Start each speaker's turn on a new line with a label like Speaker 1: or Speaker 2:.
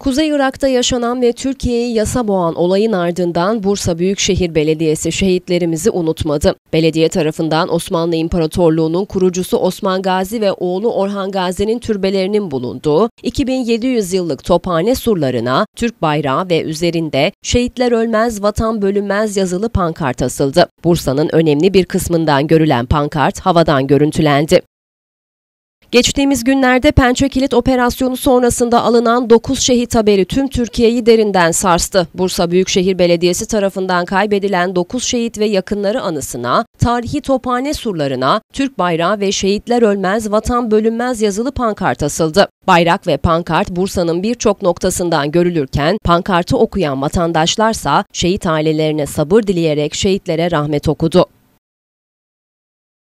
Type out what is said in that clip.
Speaker 1: Kuzey Irak'ta yaşanan ve Türkiye'yi yasa boğan olayın ardından Bursa Büyükşehir Belediyesi şehitlerimizi unutmadı. Belediye tarafından Osmanlı İmparatorluğu'nun kurucusu Osman Gazi ve oğlu Orhan Gazi'nin türbelerinin bulunduğu 2700 yıllık tophane surlarına Türk bayrağı ve üzerinde "Şehitler ölmez, vatan bölünmez" yazılı pankart asıldı. Bursa'nın önemli bir kısmından görülen pankart havadan görüntülendi. Geçtiğimiz günlerde Pençekilit operasyonu sonrasında alınan 9 şehit haberi tüm Türkiye'yi derinden sarstı. Bursa Büyükşehir Belediyesi tarafından kaybedilen 9 şehit ve yakınları anısına, tarihi tophane surlarına Türk bayrağı ve "Şehitler ölmez, vatan bölünmez" yazılı pankart asıldı. Bayrak ve pankart Bursa'nın birçok noktasından görülürken, pankartı okuyan vatandaşlarsa şehit ailelerine sabır dileyerek şehitlere rahmet okudu.